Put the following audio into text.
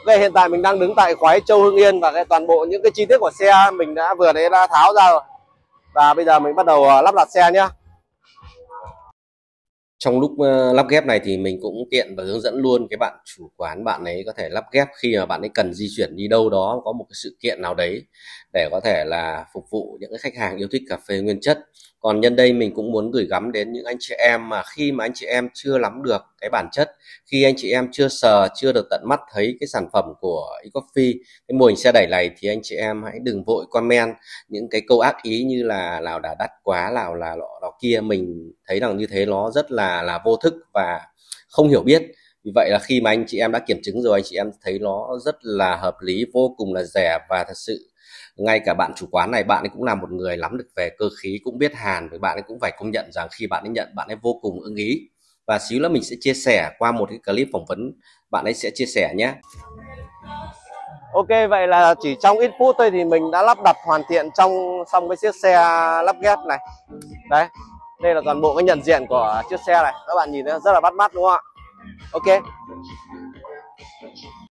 Ok, hiện tại mình đang đứng tại Khoái Châu Hưng Yên và toàn bộ những cái chi tiết của xe mình vừa đấy đã tháo ra rồi. Và bây giờ mình bắt đầu lắp đặt xe nhé. Trong lúc lắp ghép này thì mình cũng tiện và hướng dẫn luôn cái bạn chủ quán, bạn ấy có thể lắp ghép khi mà bạn ấy cần di chuyển đi đâu đó, có một cái sự kiện nào đấy để có thể là phục vụ những cái khách hàng yêu thích cà phê nguyên chất. Còn nhân đây mình cũng muốn gửi gắm đến những anh chị em mà khi mà anh chị em chưa nắm được cái bản chất, khi anh chị em chưa sờ, chưa được tận mắt thấy cái sản phẩm của eCoffee, cái mô hình xe đẩy này, thì anh chị em hãy đừng vội comment những cái câu ác ý như là nào đã đắt quá, nào là lọ kia. Mình thấy rằng như thế nó rất là vô thức và không hiểu biết. Vì vậy là khi mà anh chị em đã kiểm chứng rồi, anh chị em thấy nó rất là hợp lý, vô cùng là rẻ, và thật sự ngay cả bạn chủ quán này, bạn ấy cũng là một người nắm được về cơ khí, cũng biết hàn, với bạn ấy cũng phải công nhận rằng khi bạn ấy nhận, bạn ấy vô cùng ưng ý. Và xíu nữa mình sẽ chia sẻ qua một cái clip phỏng vấn, bạn ấy sẽ chia sẻ nhé. Ok, vậy là chỉ trong ít phút thôi thì mình đã lắp đặt hoàn thiện xong cái chiếc xe lắp ghép này. Đấy, đây là toàn bộ cái nhận diện của chiếc xe này, các bạn nhìn thấy rất là bắt mắt đúng không ạ? Ok,